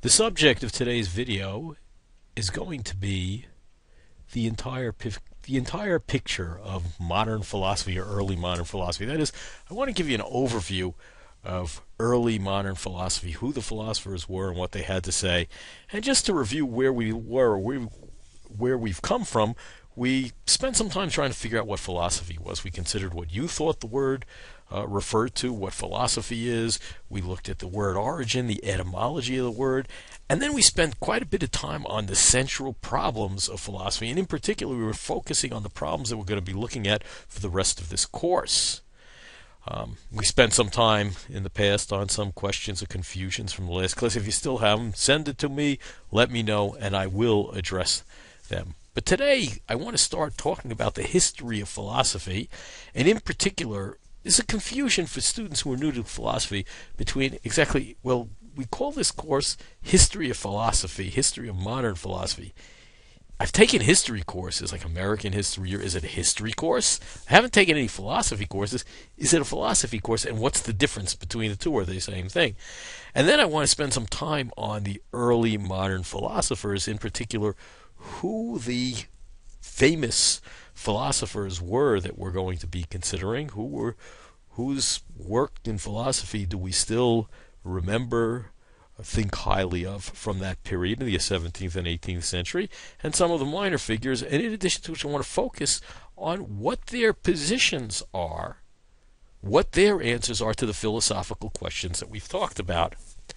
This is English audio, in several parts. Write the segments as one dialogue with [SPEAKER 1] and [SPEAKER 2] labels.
[SPEAKER 1] The subject of today's video is going to be the entire picture of modern philosophy or early modern philosophy. That is, I want to give you an overview of early modern philosophy, who the philosophers were and what they had to say, and just to review where we were, where we've come from. We spent some time trying to figure out what philosophy was. We considered what you thought the word referred to, what philosophy is. We looked at the word origin, the etymology of the word, and then we spent quite a bit of time on the central problems of philosophy. And in particular, we were focusing on the problems that we're going to be looking at for the rest of this course. We spent some time in the past on some questions or confusions from the last class. If you still have them, send it to me, let me know, and I will address them. But today, I want to start talking about the history of philosophy, and in particular, there's a confusion for students who are new to philosophy between we call this course History of Philosophy, History of Modern Philosophy. I've taken history courses, like American history, or is it a history course? I haven't taken any philosophy courses. Is it a philosophy course, and what's the difference between the two? Are they the same thing? And then I want to spend some time on the early modern philosophers, in particular, who the famous philosophers were that we're going to be considering, whose work in philosophy do we still remember, think highly of from that period in the 17th and 18th century, and some of the minor figures, and in addition to which I want to focus on what their positions are, what their answers are to the philosophical questions that we've talked about.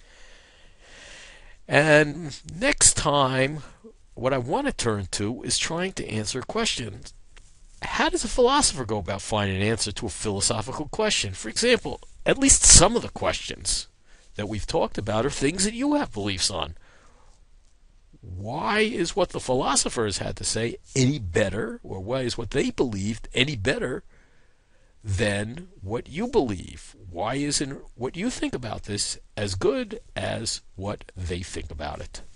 [SPEAKER 1] And next time, what I want to turn to is trying to answer questions. How does a philosopher go about finding an answer to a philosophical question? For example, at least some of the questions that we've talked about are things that you have beliefs on. Why is what the philosophers had to say any better, or why is what they believed any better than what you believe? Why isn't what you think about this as good as what they think about it?